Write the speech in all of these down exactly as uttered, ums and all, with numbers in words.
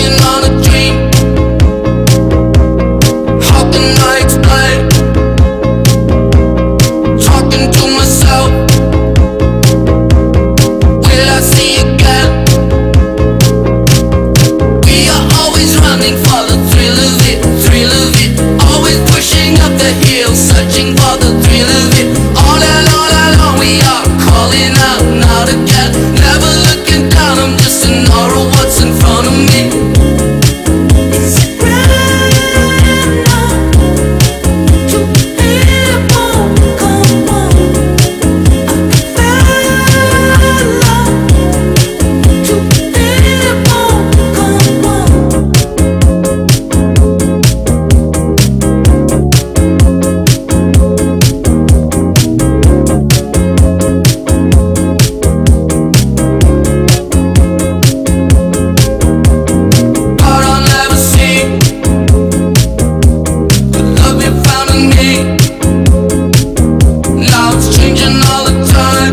Walking on a dream. How can I explain? Talking to myself. Will I see again? We are always running for the thrill of it, thrill of it. Always pushing up the hill, searching for the thrill of it. All along, all along we are calling out, out again. Never looking down, I'm just an aura of what's in front of me. Is it right now to live on? Come on, I can feel love to live on. Come on. But I'll never see the love you found in me. Now it's changing all the time.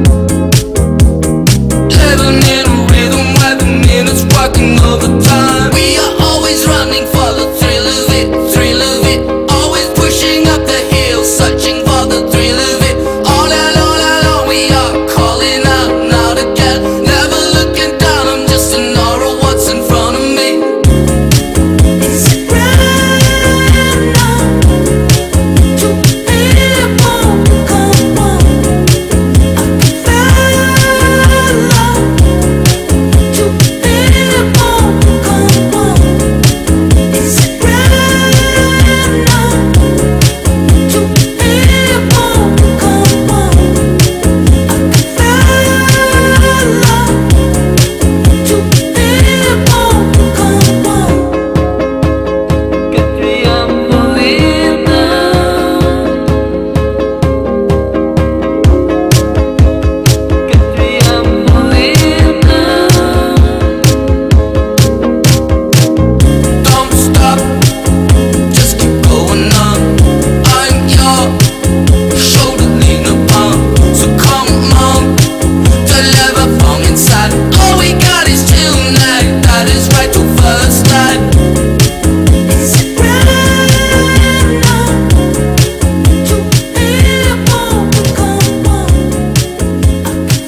Living in a rhythm where the minutes working overtime. We are always running for the thrill of it, thrill of it. Always pushing up the hill, searching for the thrill of it. All along, all along we are calling out, out again. Never looking down, I'm just an aura of what's in front of me. Is it right now to live on? Come on, I can feel love to live on. Come on. Is it right now to live on? Come on, I can feel love to live on. Come on. Que te amo vida. Que te amo vida. Don't stop, just keep going on. I'm your shoulder lean upon. So come on, deliver from inside. All we got is tonight. That is right to first night. Is it right now to live on? Come on, I can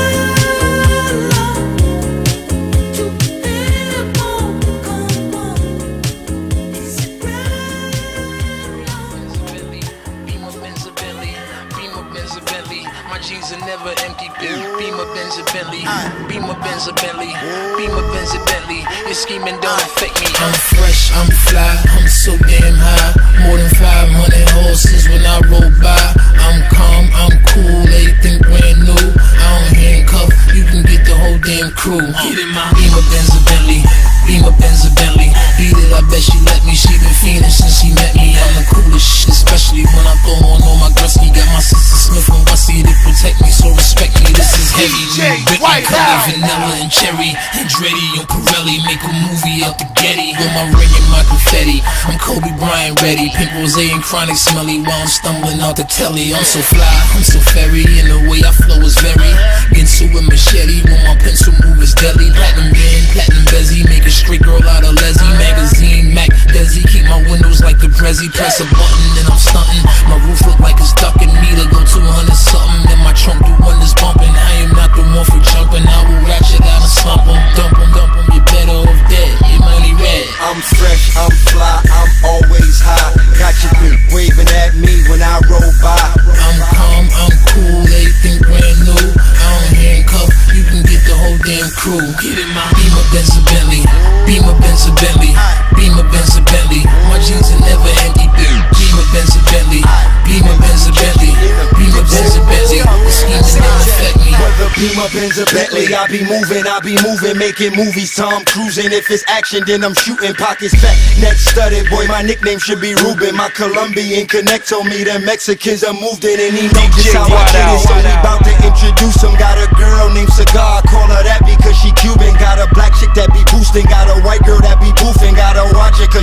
feel love to live on. Come on. Is it right now? Beamer, Benz, a Bentley, Beamer, Benz, a Bentley. My jeans are never empty. Beamer, Benz, a Bentley, Beamer, Benz, a Bentley, Beamer, Benz, a Bentley. Your scheming don't affect me. I'm fresh, I'm fly, I'm so damn high. More than five hundred horses when I roll by. I'm calm, I'm cool, everything brand new. I don't handcuff, you can get the whole damn crew. Get in my Beamer, Benz, a Bentley, Beamer, Benz, a Bentley. Beat it, I bet she let me. She been fiending since she met me. I'm the coolest shit, especially when I throw on all my Gretzky. Got my sister Smith and Wessie to protect me, so respect me. This is heavy. White vanilla and cherry and Dreddy on Pirelli. Make a movie out the Getty with my ring and my confetti. I'm Kobe Bryant ready. Pink rose and chronic smelly while I'm stumbling out the telly. I'm so fly, I'm so fairy, and the way I flow is very Ginsu with machete. When my pencil move is deadly. Platinum band, platinum bezzy, make a straight girl out of Leslie. Magazine, Mac, Desi, keep my windows like the Prezi. Press a button and I'm stunting. My roof look like it's ducking me to go two hundred something. And my trunk do wonders bumping. I am not the one for jumping. I will ratchet out and slump 'em, dump 'em, dump 'em. You better off dead, your money red. I'm fresh, I'm fly, I'm always high. Got your bitch waving at me when I roll by. I'm calm, I'm cool, everything brand new. I don't handcuff, you can get the whole damn crew. Get in my Beamer, Benz, a Bentley, Beamer, Benz, a Bentley, Beamer, Benz, a Bentley. My jeans are never empty. Beamer, Benz, a Bentley, Beamer, Benz, a Bentley, Beamer, Benz, a Bentley. The schemes don't affect me. Whether Beamer, Benz, a Bentley, I be moving, I be moving, making movies, Tom cruising. If it's action, then I'm shooting. Pockets fat, neck studded. Boy, my nickname should be Ruben. My Colombian connect told me that Mexicans are moved in, and he knows just how I get it. So we bout to introduce him. Got a girl named Cigar, call her that because she Cuban. Got a black chick that be boosting. Got a white girl that be boofing. Gotta watch it cause she using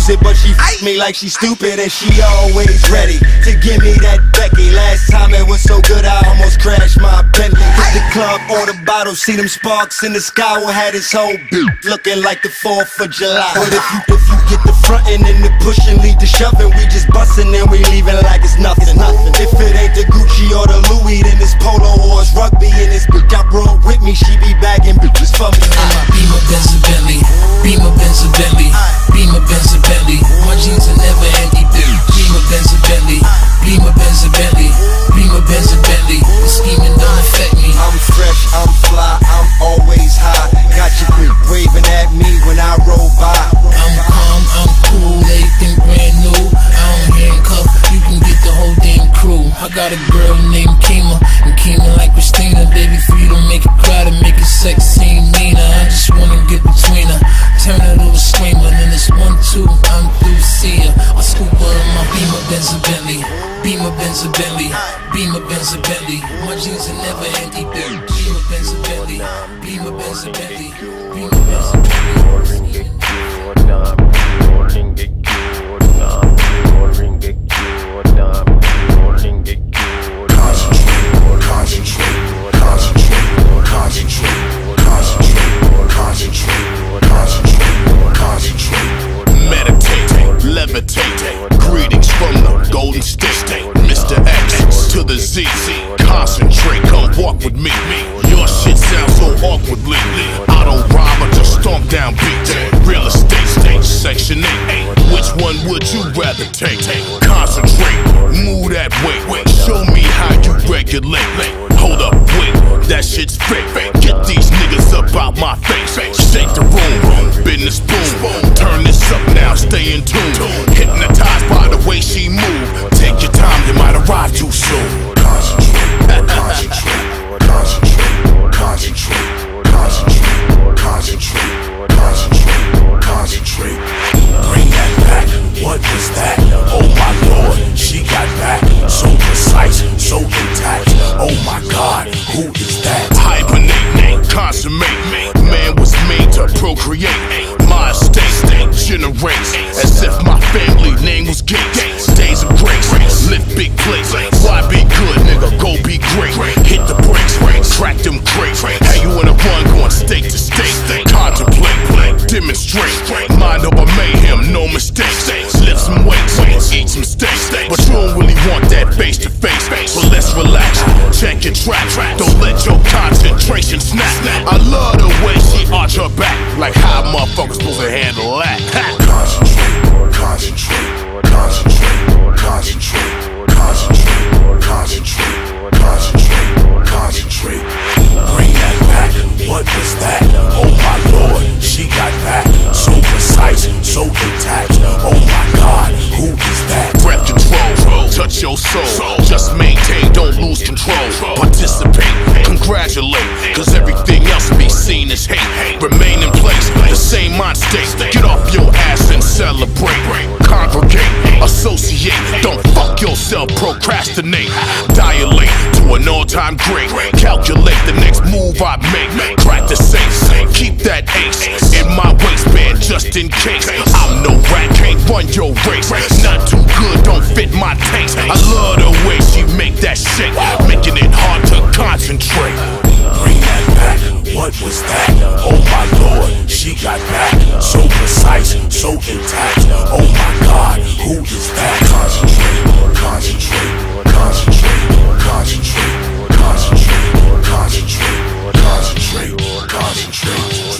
use it, but she f me like she stupid, and she always ready to give me that Becky. Last time it was so good I almost crashed my Bentley. Hit the club, order bottles, see them sparks in the sky. We had his whole beat looking like the fourth of July. But if you, if you get the frontin' and the pushin', lead the shovin', we just bustin' and we leavin' like it's nothing. nothing. If it ain't the Gucci or the Louis, then it's polo or it's rugby. And this bitch I brought with me, she be bagging bitches for me. Beamer, Benz, and Bentley, Beamer, Benz, and Bentley, Beamer, Benz, and Bentley. My jeans are never empty. Beamer, Benz, and Bentley, Beamer, Benz, and Bentley, Beamer, Benz, and Bentley. The scheming don't affect me. I'm fresh, I'm fly, I'm always high. Got your bitch waving at me when I roll by. I'm calm, I'm cool, everything brand new. I don't handcuff, you can get the whole damn crew. I got a girl named Kima, and Kima like Christina. Baby, for you to make it cry, to make it sexy and Nina. I just wanna get between her, turn her to a screamer. Then it's one, two, I'm through, see her. I scoop her in my Beamer, Benz, and Bentley, Beamer, Benz, and Bentley, Beamer, Benz, and Bentley. My jeans are never empty. Beamer, Benz, and Bentley, Beamer, Benz, and Bentley, Beamer, Benz, and Bentley. Levitating, greetings from the Golden State, Mister X to the Z. Concentrate, come walk with me. Your shit sounds so awkwardly. I don't rhyme, I just stomp down beat. Real estate, section eight. Which one would you rather take? Concentrate, move that way. Show me how you regulate. Hold up, wait, that shit's fake. Get these niggas up out my face. Shake the room, bend the spoon. Turn this up now, stay in tune. Hypnotized by the way she move. Take your time, you might arrive too soon. Concentrate, concentrate, concentrate, concentrate, concentrate, concentrate, concentrate, concentrate. Bring that back, what was that? Oh my lord, she got back. So precise, so intact. Oh my god, who is that? Hibernate, consummate. Man was made to procreate. My estate generates as if my family name was Gates. Days of grace, lift big plates. Why be good, nigga? Go be great. Hit the brakes, crack them crates. How you wanna run, going state to state? Contemplate, demonstrate. Mind over mayhem, no mistakes. Lift some weights, eat some steaks. But you don't really want that face to face. So let's relax, check your track. Don't let your concentration snap. I love the way she arch her back. Like how motherfuckers supposed to handle that. Concentrate, concentrate, concentrate, concentrate, concentrate, concentrate, concentrate, concentrate. Bring that back, what was that? Oh my lord, she got back. So precise, so intact. Oh my god, who is that? Breath control, touch your soul. Just maintain, don't lose control. Participate, congratulate, cause everything else be seen as hate. Remain in place, the same mind state. Get off your ass and celebrate. Congregate, associate, don't fuck yourself, procrastinate. Dilate to an all-time great. Calculate the next move I make. Crack the safe, keep that ace in my waistband just in case. I'm no rat, can't run your race. Not too good, don't fit my taste. I love the way she make that shake, making it hard to concentrate. Bring that back, what was that? Oh my lord, she got back. So precise, so intact. Oh my god, who is that? Concentrate, concentrate, concentrate, concentrate, concentrate, concentrate, concentrate, concentrate.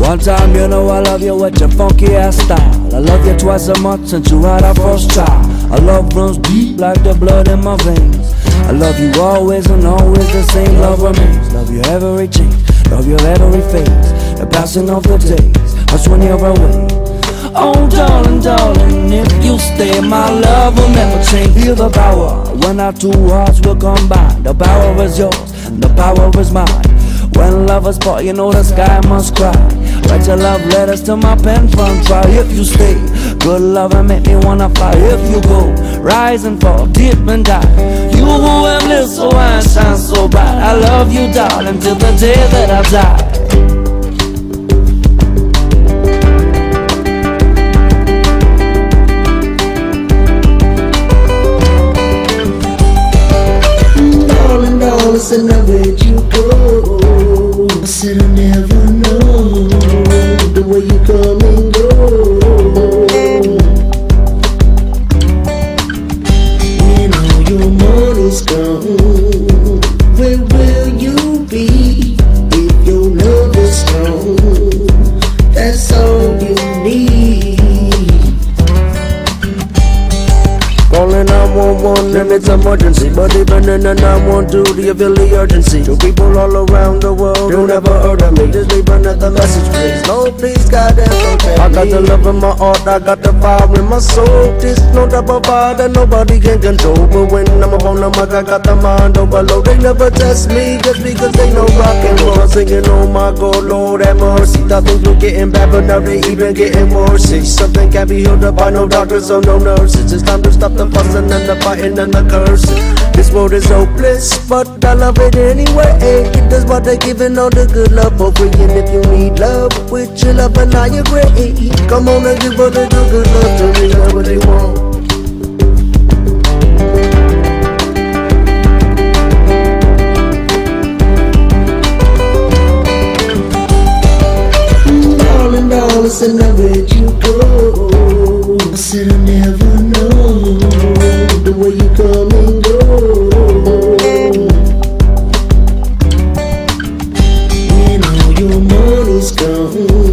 One time, you know I love you with your funky ass style. I love you twice a month since you had our first child. Our love runs deep like the blood in my veins. I love you always and always the same love remains. Love you every change, love you every phase. The passing of the days, that's when you're away. Oh darling, darling, if you stay, my love will never change. Feel the power when our two hearts will combine. The power is yours and the power is mine. When lovers part, you know the sky must cry. Write your love letters to my pen from try. If you stay, good love and make me wanna fly. If you go, rise and fall, dip and die. You who have lived so and shine so bright. I love you, darling, till the day that I die. I said, now where'd you go? I said, I never know the way you come and go. When all your money's gone, where will you be if your love is strong? That's all you need. Calling nine one one if it's emergency, but even in the nine one two, do you feel the urgency? Two people all around the world who never heard of me, just leave another message please. No please, goddamn, don't tell me. I got the love in my heart, I got the fire in my soul. This no type of fire that nobody can control. But when I'm up on the mic, I got the mind overload. They never test me just because they know rock and roll. Singing, oh my God, Lord have mercy. Thought things were getting bad, but now they even getting worse. See, something can't be healed up by no doctors or no nurses. It's time to stop the fussing and the fighting and the cursing. This world is hopeless, but I love it anyway. It does what they're giving all the good love for free. And if you need love, with your love and I agree. Come on and give all the good, good love to me, whatever they want. Darling, darling, said, now where'd you go? I said, I never know the way you come and go. When all your money's gone,